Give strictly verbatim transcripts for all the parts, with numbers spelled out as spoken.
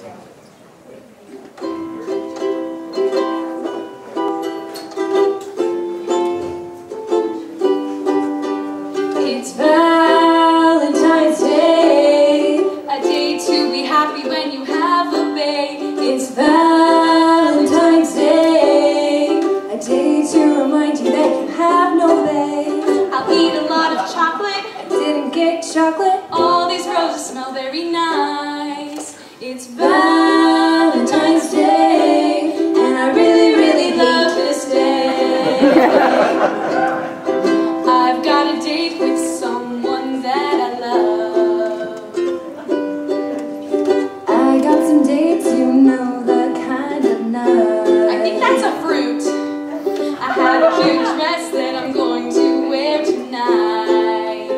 It's Valentine's Day, a day to be happy when you have a bae. It's Valentine's Day, a day to remind you that you have no bae. I'll eat a lot of chocolate. I didn't get chocolate. All these roses smell very nice. It's Valentine's Day, and I really, really love this day. I've got a date with someone that I love. I got some dates, you know, the kind of nut. I think that's a fruit. I have a cute dress that I'm going to wear tonight.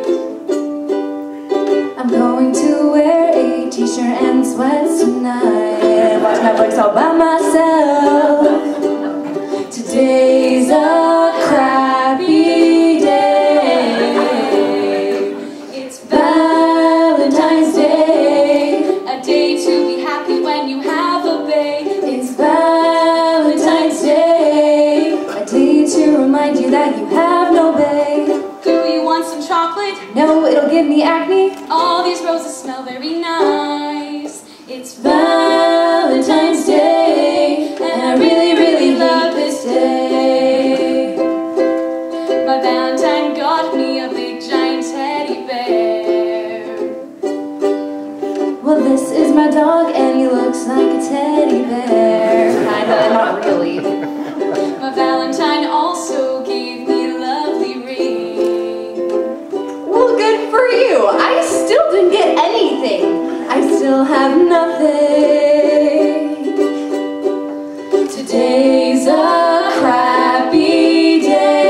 I'm going to wear a t-shirt and sweats tonight. Watch Netflix all by myself. Today's a crappy day. It's Valentine's Day, a day to be happy when you have a bae. It's Valentine's Day, a day to remind you that you have no bae. Do you want some chocolate? No, it'll give me acne. All these roses smell very nice. It's Valentine's Day, and I really, really love this day. My Valentine got me a big giant teddy bear. Well, this is my dog, and he looks like a teddy bear. Kinda, not really. My Valentine also gave me a lovely ring. Well, good for you. I still didn't get anything. I still have nothing. Today's a crappy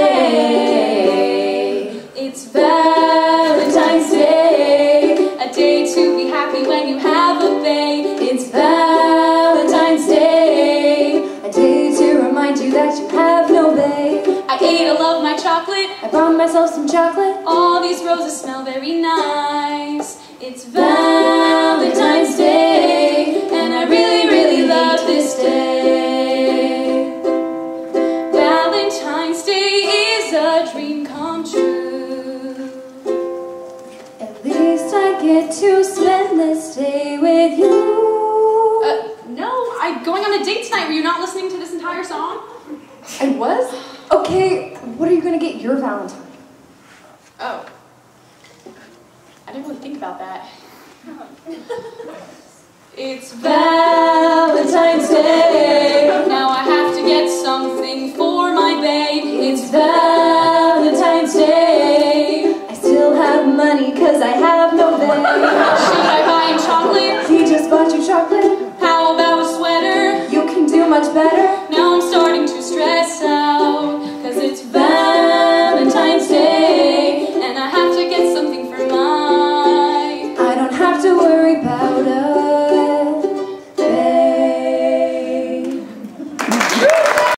day. It's Valentine's Day, a day to be happy when you have a bae. It's Valentine's Day, a day to remind you that you have no bae. I ate all of my chocolate. I bought myself some chocolate. All these roses smell very nice. It's Valentine's Day, and I really, really love this day. Valentine's Day is a dream come true. At least I get to spend this day with you. Uh, no, I'm going on a date tonight. Were you not listening to this entire song? I was? Okay, what are you going to get your Valentine? Oh. I didn't really think about that. It's Valentine's Day. Now I have to get something for my bae. It's Valentine's Day. I still have money cause I have no bae. Should I buy him chocolate? He just bought you chocolate. How about a sweater? You can do much better.